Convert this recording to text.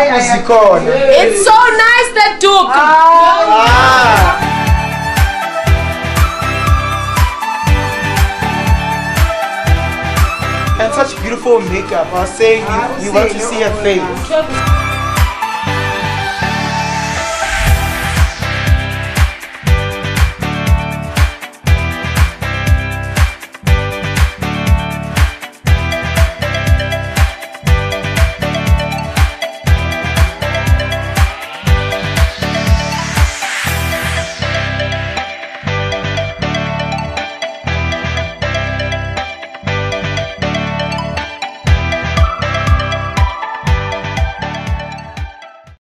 Zikhona. It's so nice that Duke. And such beautiful makeup. I was saying you want to see her face.